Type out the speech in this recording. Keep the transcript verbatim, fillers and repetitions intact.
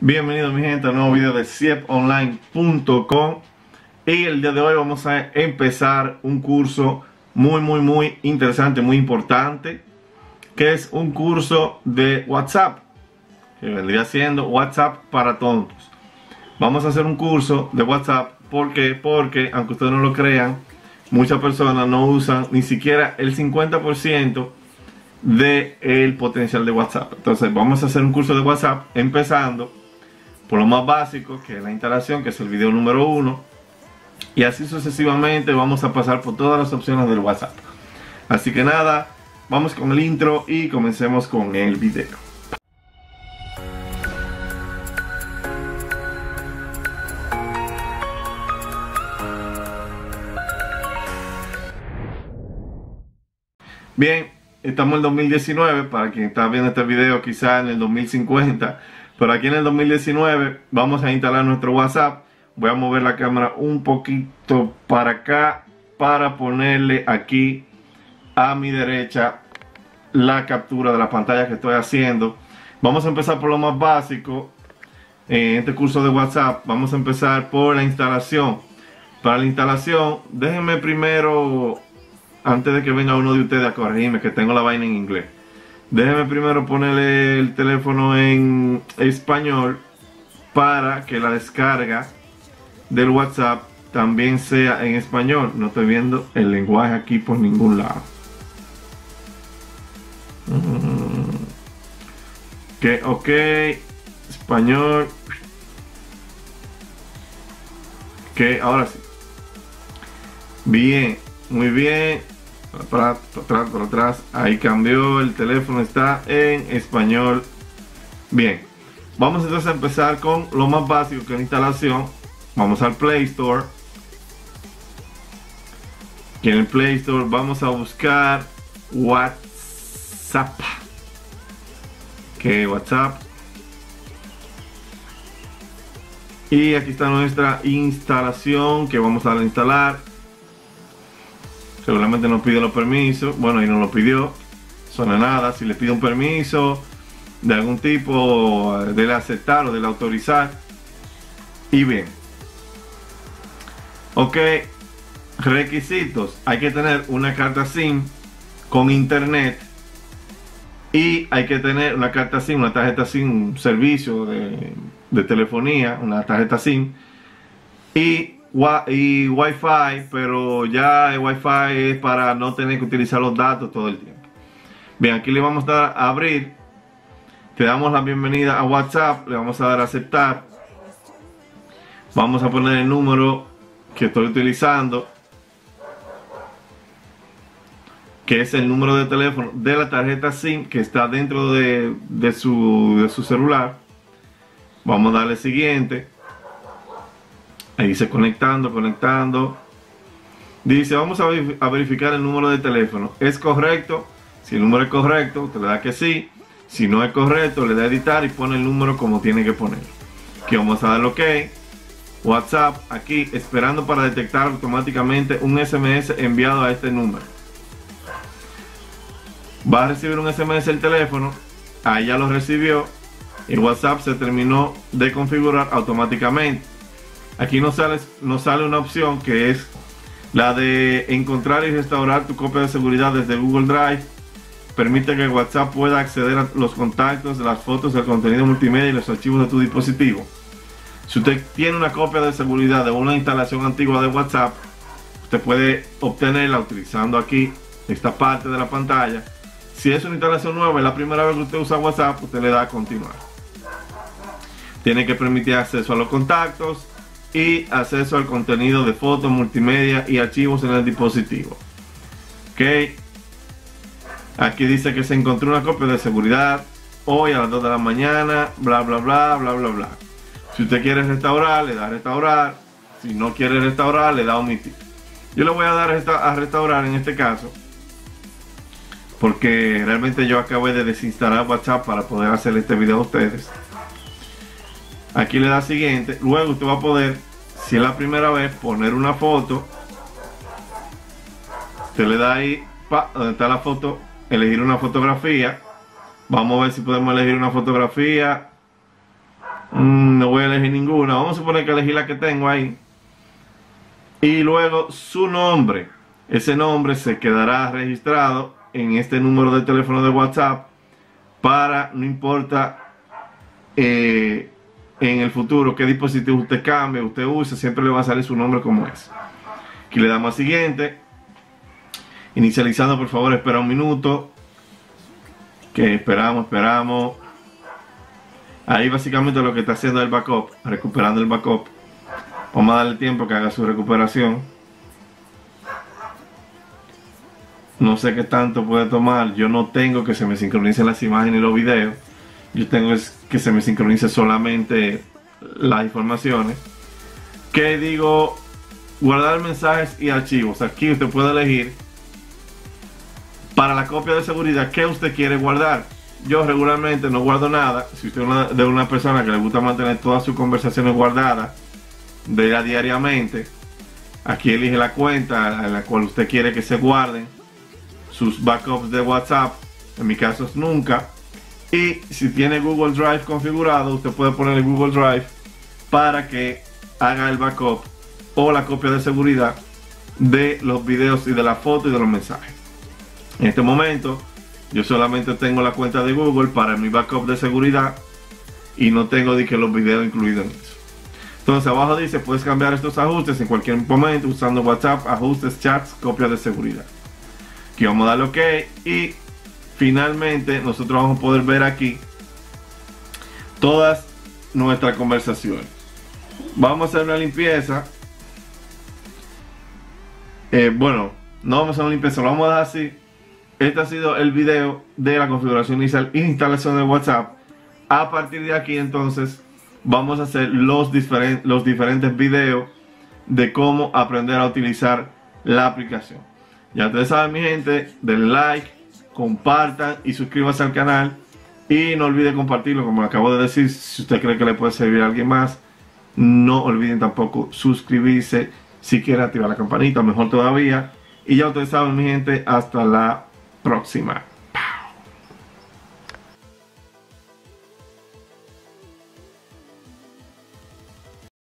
Bienvenidos mi gente a un nuevo video de ciep online punto com. Y el día de hoy vamos a empezar un curso muy muy muy interesante, muy importante, que es un curso de WhatsApp, que vendría siendo WhatsApp para tontos. Vamos a hacer un curso de WhatsApp. ¿Por qué? Porque aunque ustedes no lo crean, muchas personas no usan ni siquiera el cincuenta por ciento del potencial de WhatsApp. Entonces vamos a hacer un curso de WhatsApp empezando por lo más básico, que es la instalación, que es el video número uno, y así sucesivamente vamos a pasar por todas las opciones del WhatsApp. Así que nada, vamos con el intro y comencemos con el video. Bien, estamos en el dos mil diecinueve, para quien está viendo este video quizá en el dos mil cincuenta, pero aquí en el dos mil diecinueve vamos a instalar nuestro WhatsApp. Voy a mover la cámara un poquito para acá para ponerle aquí a mi derecha la captura de la pantalla que estoy haciendo. Vamos a empezar por lo más básico. En este curso de WhatsApp vamos a empezar por la instalación. Para la instalación, déjenme primero, antes de que venga uno de ustedes a corregirme que tengo la vaina en inglés, déjenme primero ponerle el teléfono en español para que la descarga del WhatsApp también sea en español. No estoy viendo el lenguaje aquí por ningún lado. Que ok, español. Que ahora sí. Bien, muy bien. Para atrás, para atrás, para atrás. Ahí cambió, el teléfono está en español. Bien, vamos entonces a empezar con lo más básico, que es la instalación. Vamos al Play Store. Y en el Play Store vamos a buscar WhatsApp. Que WhatsApp. Y aquí está nuestra instalación, que vamos a darle a instalar. Seguramente nos pide los permisos. Bueno, ahí no lo pidió. Suena nada. Si le pide un permiso de algún tipo, del aceptar o del autorizar. Y bien. Ok. Requisitos. Hay que tener una carta SIM con internet. Y hay que tener una carta SIM, una tarjeta SIM, un servicio de, de telefonía, una tarjeta SIM. Y y Wi-Fi, pero ya el Wi-Fi es para no tener que utilizar los datos todo el tiempo. Bien, aquí le vamos a dar a abrir. Te damos la bienvenida a WhatsApp. Le vamos a dar a aceptar. Vamos a poner el número que estoy utilizando, que es el número de teléfono de la tarjeta SIM que está dentro de, de, su, de su celular. Vamos a darle siguiente. Ahí dice conectando, conectando. Dice, vamos a verificar el número de teléfono. ¿Es correcto? Si el número es correcto, usted le da que sí. Si no es correcto, le da a editar y pone el número como tiene que poner. Aquí vamos a dar OK. WhatsApp, aquí esperando para detectar automáticamente un S M S enviado a este número. Va a recibir un S M S el teléfono. Ahí ya lo recibió. Y WhatsApp se terminó de configurar automáticamente. Aquí nos sale, nos sale una opción que es la de encontrar y restaurar tu copia de seguridad desde Google Drive. Permite que WhatsApp pueda acceder a los contactos, las fotos, el contenido multimedia y los archivos de tu dispositivo. Si usted tiene una copia de seguridad de una instalación antigua de WhatsApp, usted puede obtenerla utilizando aquí esta parte de la pantalla. Si es una instalación nueva, es la primera vez que usted usa WhatsApp, usted le da a continuar. Tiene que permitir acceso a los contactos y acceso al contenido de fotos, multimedia y archivos en el dispositivo. Ok. Aquí dice que se encontró una copia de seguridad hoy a las dos de la mañana, bla bla bla bla bla bla. Si usted quiere restaurar, le da a restaurar. Si no quiere restaurar, le da a omitir. Yo le voy a dar a restaurar en este caso, porque realmente yo acabé de desinstalar WhatsApp para poder hacer este video a ustedes. Aquí le da siguiente. Luego usted va a poder, si es la primera vez, poner una foto. Usted le da ahí, pa, donde está la foto, elegir una fotografía. Vamos a ver si podemos elegir una fotografía. Mm, no voy a elegir ninguna. Vamos a suponer que elegí la que tengo ahí. Y luego su nombre. Ese nombre se quedará registrado en este número de teléfono de WhatsApp para, no importa eh, en el futuro qué dispositivo usted cambie, usted use, siempre le va a salir su nombre como es. Aquí le damos a siguiente. Inicializando, por favor, espera un minuto. Que esperamos, esperamos. Ahí básicamente lo que está haciendo es el backup, recuperando el backup. Vamos a darle tiempo que haga su recuperación. No sé qué tanto puede tomar. Yo no tengo que se me sincronicen las imágenes y los videos. Yo tengo es que se me sincronice solamente las informaciones. Que digo, guardar mensajes y archivos. Aquí usted puede elegir para la copia de seguridad qué usted quiere guardar. Yo regularmente no guardo nada. Si usted es una, de una persona que le gusta mantener todas sus conversaciones guardadas de ella diariamente, aquí elige la cuenta en la cual usted quiere que se guarden sus backups de WhatsApp. En mi caso es nunca. Y si tiene Google Drive configurado, usted puede poner el Google Drive para que haga el backup o la copia de seguridad de los videos y de la foto y de los mensajes. En este momento yo solamente tengo la cuenta de Google para mi backup de seguridad y no tengo de que los videos incluidos en eso. Entonces abajo dice, puedes cambiar estos ajustes en cualquier momento usando WhatsApp, ajustes, chats, copia de seguridad. Aquí vamos a darle OK y finalmente nosotros vamos a poder ver aquí todas nuestras conversaciones. Vamos a hacer una limpieza. Eh, bueno, no vamos a hacer una limpieza, lo vamos a dejar así. Este ha sido el video de la configuración inicial e instalación de WhatsApp. A partir de aquí entonces vamos a hacer los, diferen los diferentes videos de cómo aprender a utilizar la aplicación. Ya ustedes saben, mi gente, denle like, compartan y suscríbanse al canal. Y no olviden compartirlo, como acabo de decir, si usted cree que le puede servir a alguien más. No olviden tampoco suscribirse, si quiere activar la campanita, mejor todavía. Y ya ustedes saben, mi gente, hasta la próxima.